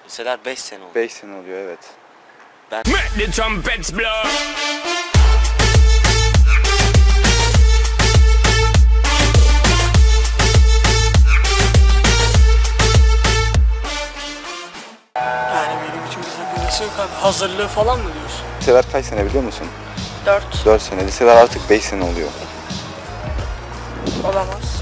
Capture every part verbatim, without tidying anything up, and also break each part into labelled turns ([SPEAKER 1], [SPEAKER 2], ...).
[SPEAKER 1] Liseler beş sene oldu.
[SPEAKER 2] beş sene oluyor, evet.
[SPEAKER 1] Ben...
[SPEAKER 3] The trumpets blow.
[SPEAKER 4] Yani benim için bize göresi yok abi. Hazırlığı falan mı diyorsun?
[SPEAKER 2] Liseler kaç sene biliyor musun?
[SPEAKER 4] Dört.
[SPEAKER 2] dört sene. Liseler artık beş sene oluyor.
[SPEAKER 4] Olamaz.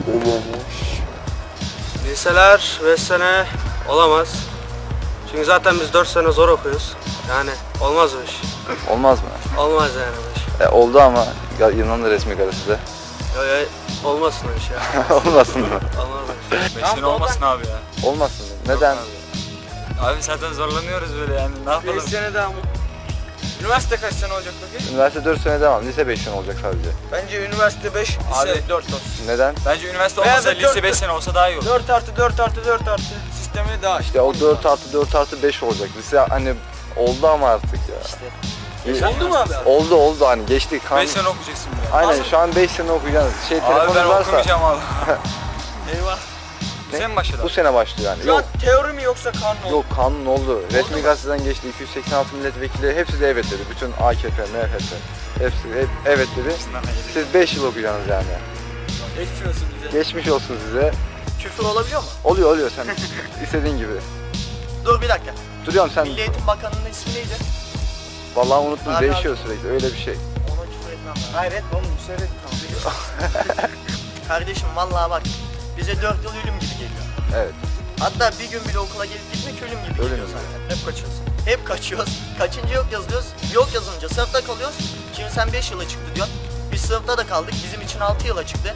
[SPEAKER 5] Liseler beş sene olamaz. Çünkü zaten biz dört sene zor okuyoruz. Yani olmaz o iş.
[SPEAKER 2] Olmaz mı?
[SPEAKER 5] Olmaz yani bu iş.
[SPEAKER 2] E, oldu ama Yunanlı resmi gazetede.
[SPEAKER 5] Yo yo olmasın o iş ya.
[SPEAKER 2] Olmasın mı?
[SPEAKER 5] Olmaz o iş.
[SPEAKER 6] beş sene olmasın abi ya.
[SPEAKER 2] Olmasın mı? Neden?
[SPEAKER 6] Yok Abi. Abi zaten zorlanıyoruz böyle yani, ne yapalım?
[SPEAKER 5] beş sene daha mı?
[SPEAKER 6] Üniversite kaç sene olacak peki?
[SPEAKER 2] Üniversite dört sene devam. Lise beş sene olacak sadece.
[SPEAKER 5] Bence üniversite beş, lise
[SPEAKER 6] Abi
[SPEAKER 5] dört olsun.
[SPEAKER 2] Neden?
[SPEAKER 6] Bence üniversite
[SPEAKER 5] Veya
[SPEAKER 6] olmasa
[SPEAKER 5] da
[SPEAKER 6] lise
[SPEAKER 5] dört-
[SPEAKER 6] beş sene olsa daha iyi olur.
[SPEAKER 5] dört artı dört artı dört artı sistemi daha
[SPEAKER 2] İşte o dört artı dört artı beş olacak. Lise hani oldu ama artık ya.
[SPEAKER 1] İşte.
[SPEAKER 5] Oldu mu abi?
[SPEAKER 2] Oldu oldu hani geçti. Kan...
[SPEAKER 6] beş sene okuyacaksın bile.
[SPEAKER 2] Aynen şu an beş sene okuyacaksınız. Şey
[SPEAKER 6] Abi ben
[SPEAKER 2] telefonunuz varsa
[SPEAKER 6] okumayacağım abi.
[SPEAKER 5] Eyvah.
[SPEAKER 6] Bu sene mi başladı?
[SPEAKER 2] bu sene başlıyor yani.
[SPEAKER 5] Şu an
[SPEAKER 2] Yok.
[SPEAKER 5] teori mi yoksa kanun mu?
[SPEAKER 2] Yok kanun oldu. Resmi
[SPEAKER 5] mu?
[SPEAKER 2] gazeteden geçti. iki yüz seksen altı milletvekili hepsi de evet dedi. Bütün A K P, M H P hepsi hep evet dedi. Siz beş yıl okuyacaksınız yani.
[SPEAKER 5] Geçmiş olsun bize.
[SPEAKER 2] Geçmiş olsun size.
[SPEAKER 7] Küfür olabiliyor mu?
[SPEAKER 2] Oluyor oluyor sen istediğin gibi.
[SPEAKER 7] Dur bir dakika.
[SPEAKER 2] Duruyorum sen.
[SPEAKER 7] Milli Eğitim Bakanı'nın ismi neydi?
[SPEAKER 2] Vallahi unuttum,
[SPEAKER 7] Abi,
[SPEAKER 2] değişiyor sürekli öyle bir şey.
[SPEAKER 7] Ona küfür etmem ben. Hayır etme oğlum, müsaade et. Tamam. Kardeşim vallahi bak, bize dört yıl ölüm gibi geliyor.
[SPEAKER 2] Evet.
[SPEAKER 7] Hatta bir gün bile okula gelip gitmek ölüm gibi
[SPEAKER 2] Ölüm
[SPEAKER 7] geliyor
[SPEAKER 2] gibi.
[SPEAKER 7] zaten. Hep kaçıyoruz. Hep kaçıyoruz. Kaçıncı yok yazıyoruz. Yok yazınca sınıfta kalıyoruz. Şimdi sen beş yıla çıktı diyorsun. Biz sınıfta da kaldık. Bizim için altı yıla çıktı.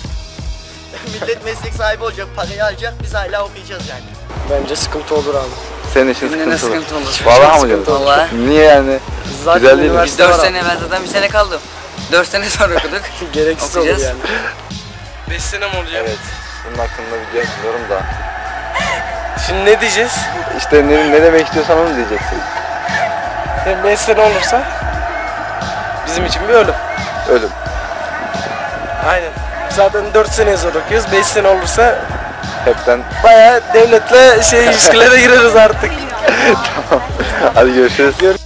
[SPEAKER 7] Millet meslek sahibi olacak, parayı alacak. Biz hala okuyacağız yani.
[SPEAKER 4] Bence sıkıntı olur abi.
[SPEAKER 2] Senin için sıkıntılı.
[SPEAKER 1] sıkıntı olur.
[SPEAKER 2] Vallahi mı diyorsun?
[SPEAKER 1] Vallahi.
[SPEAKER 2] Niye yani?
[SPEAKER 4] Zaten
[SPEAKER 2] Güzel değil mi?
[SPEAKER 4] üniversite
[SPEAKER 1] Biz dört
[SPEAKER 4] var
[SPEAKER 1] sene, ben zaten bir sene kaldım. dört sene sonra okuduk.
[SPEAKER 4] abi. Gereksiz olur
[SPEAKER 1] Okuyacağız.
[SPEAKER 4] yani.
[SPEAKER 5] beş sene mi olacak?
[SPEAKER 2] Evet. Bunun hakkında bir cevap biliyorum da.
[SPEAKER 5] Şimdi ne diyeceğiz?
[SPEAKER 2] İşte ne, ne demek istiyorsan onu diyeceksin.
[SPEAKER 5] Yani beş sene olursa bizim için bir ölüm.
[SPEAKER 2] Ölüm.
[SPEAKER 5] Aynen. Zaten dört sene zor okuyoruz. beş sene olursa
[SPEAKER 2] Hepten.
[SPEAKER 5] bayağı devletle şey ilişkilere gireriz artık.
[SPEAKER 2] Hadi görüşürüz.